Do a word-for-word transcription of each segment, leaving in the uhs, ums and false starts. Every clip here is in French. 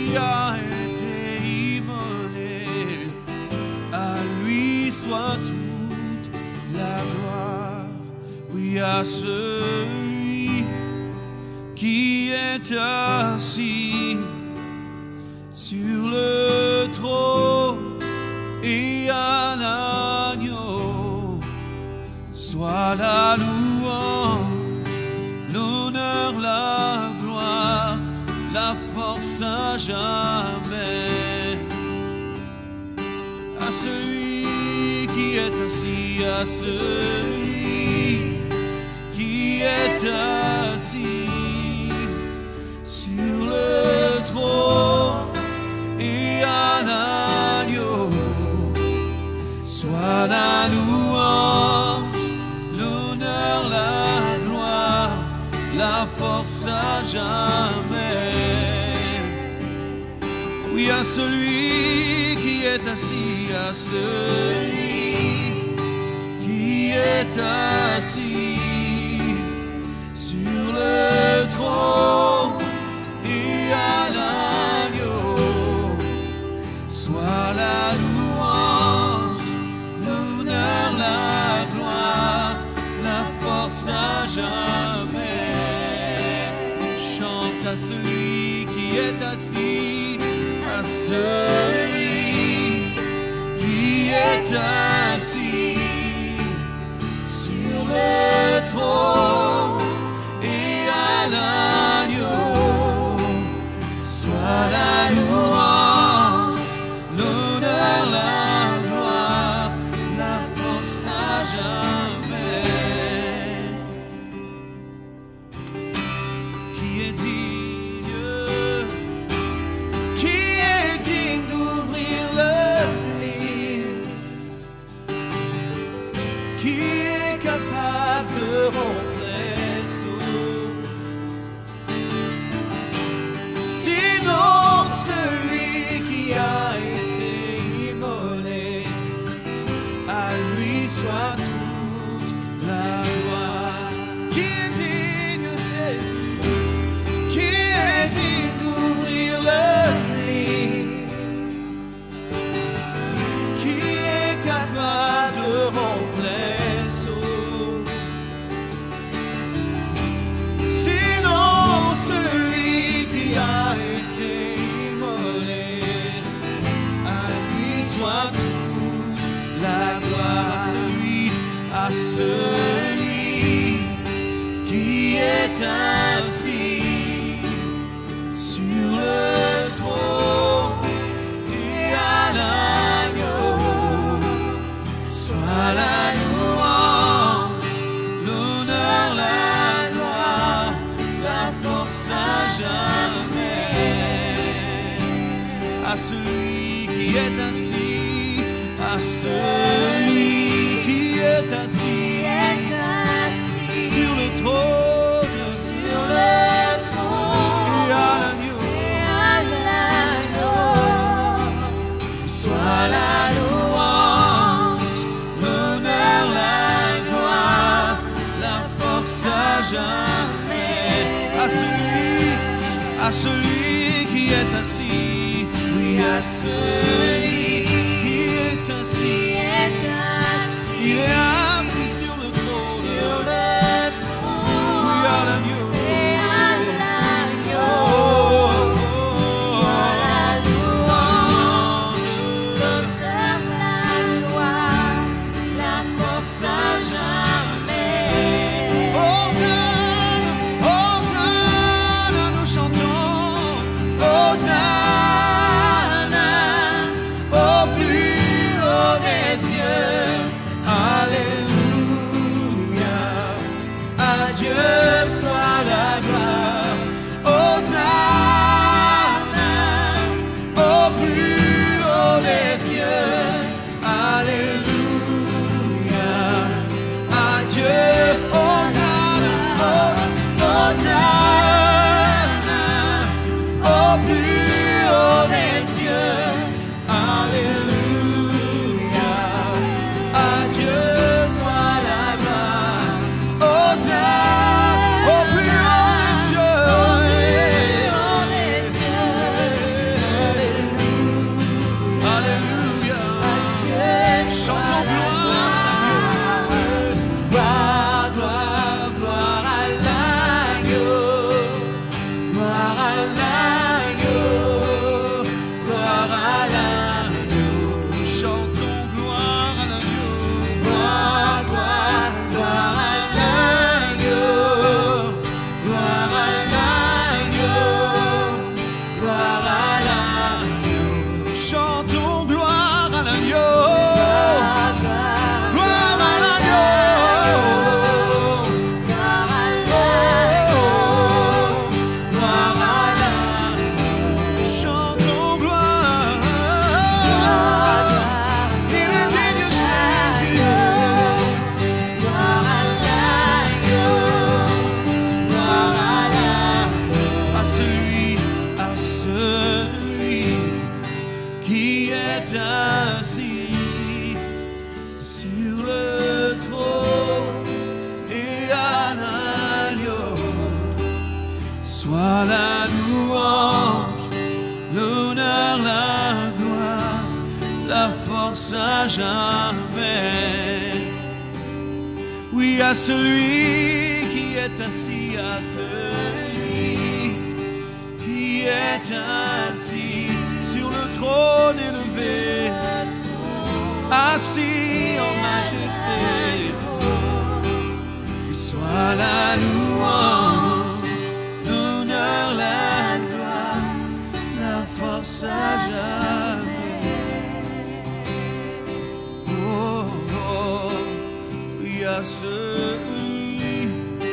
qui a été immolé, à lui soit toute la gloire. Oui, à celui qui est assis sur le trône et à l'agneau, soit la louange, l'honneur, la gloire, la force à jamais. À celui qui est assis, à celui qui est assis sur le trône et à l'agneau, soit la louange, l'honneur, la gloire, la force à jamais. Oui, à celui qui est assis, à celui qui est assis sur le trône et à l'agneau, soit la louange, l'honneur, la gloire, la force à jamais. Chante à celui qui est assis, à celui qui est assis sur le trône et à l'agneau, soit la louange, l'honneur, la gloire, la force à jamais. Qui est digne, qui est digne d'ouvrir le livre, qui est capable de rompre les sceaux, sinon celui qui a été immolé, à lui soit toute la gloire. Qui est digne, Jésus, qui est digne d'ouvrir le livre, qui est capable de rompre les sceaux, sinon celui qui a été immolé, à lui soit toute la gloire. À celui, à celui qui est assis sur le trône et à l'agneau, soit la louange, l'honneur, la gloire, la force à jamais. À celui qui est assis, à celui qui est assis sur le trône et à l'agneau, soit la louange, l'honneur, la gloire, la force à jamais. À celui, à celui qui est assis, oui, à celui qui est assis, il est assis sur le trône, oui, à l'agneau. Chantons gloire à l'agneau. Gloire à l'agneau. Gloire à l'agneau. Gloire à l'agneau. Chantons gloire. Il est digne Jésus. Gloire à l'agneau. Gloire à l'agneau. À celui, à celui qui est assis sur le trône et à l'agneau. Soit la louange, l'honneur, la gloire, la force à jamais. Oui, à celui qui est assis, à celui qui est assis sur le trône élevé, assis en majesté. Que soit la louange, l'honneur, la gloire, la force à jamais. Oh, oh, oui, à celui,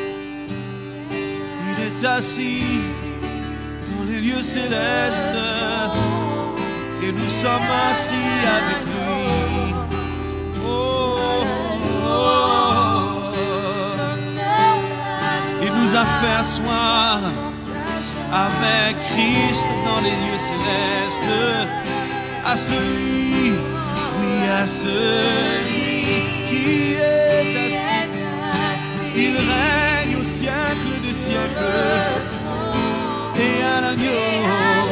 il est assis dans les lieux célestes. Et nous sommes assis avec lui. Oh, oh, oh. Il nous a fait asseoir avec Christ dans les lieux célestes. À celui, oui, à celui qui est assis. Il règne au siècle des siècles. Et à l'agneau.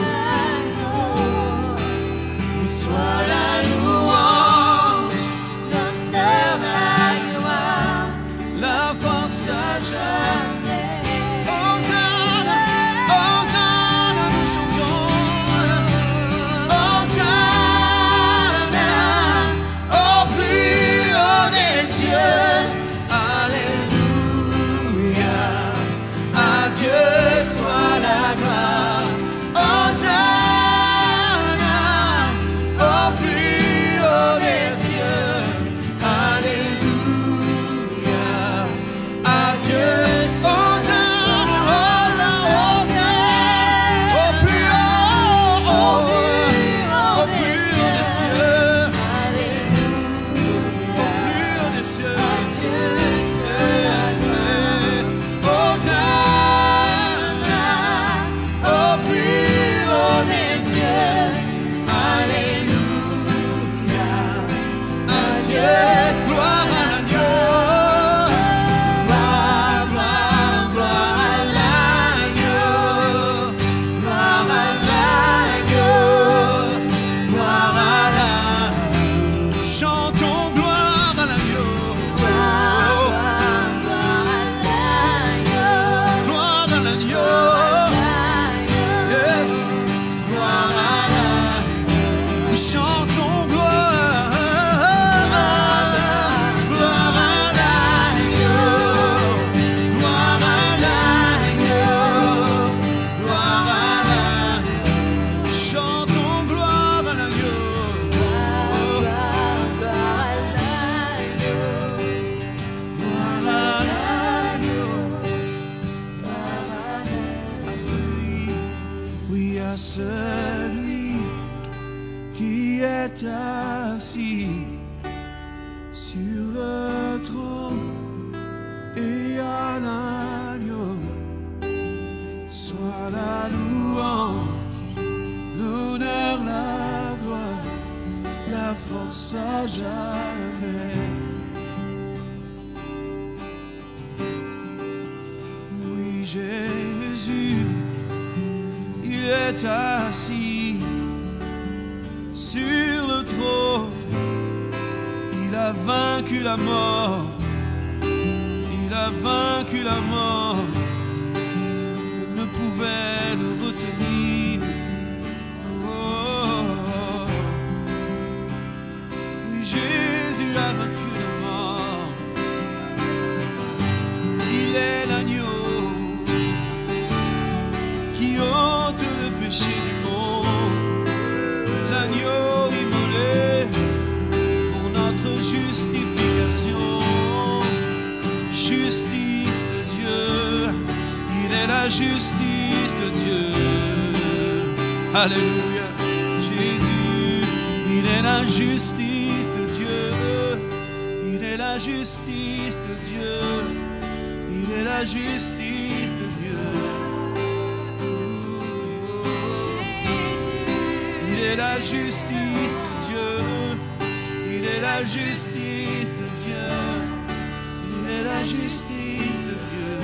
Soit la louange, l'honneur, la gloire, la force à jamais. Hosanna, Hosanna, nous chantons. Hosanna, au plus haut des cieux. Alléluia, à Dieu soit la gloire. Hosanna. Celui qui est assis sur le trône et à l'agneau. Soit la louange, l'honneur, la gloire, la force à jamais. Oui, Jésus, il est assis sur le trône. Il a vaincu la mort. Il a vaincu la mort. Elle ne pouvait le retenir. Oh, oui, Jésus a vaincu la mort. Il est l'agneau qui ôte le péché du monde. L'agneau justice de Dieu. Alléluia, Jésus, il est la justice de Dieu. Il est la justice de Dieu. Il est la justice de Dieu. Il est la justice de Dieu. Il est la justice de Dieu. Il est la justice de Dieu.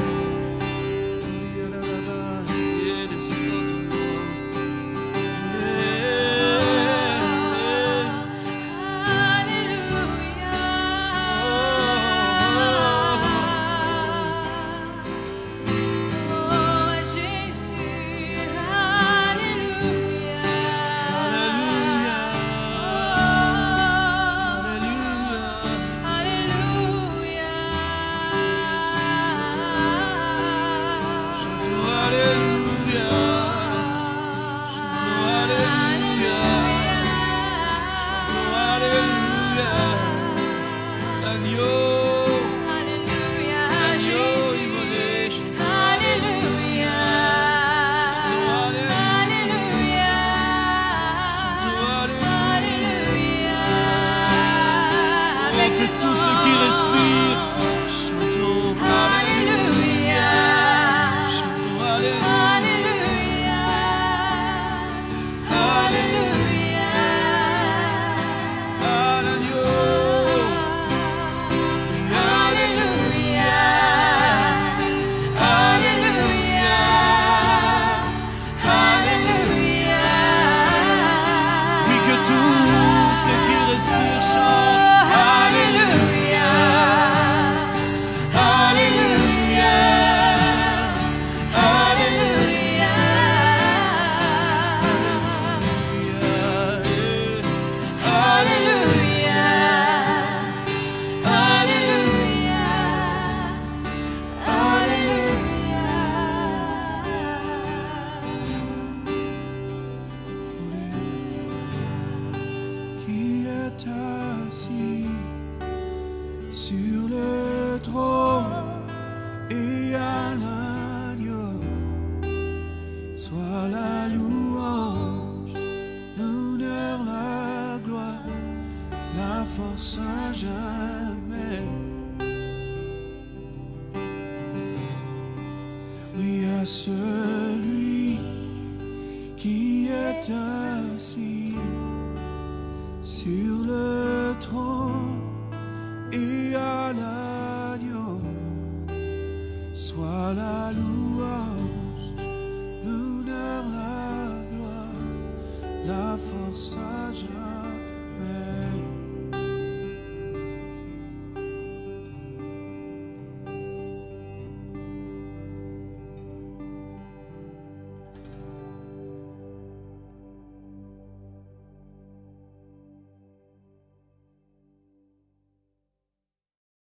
Celui qui est assis sur le trône et à l'agneau, soit la louange, l'honneur, la gloire, la force à jamais.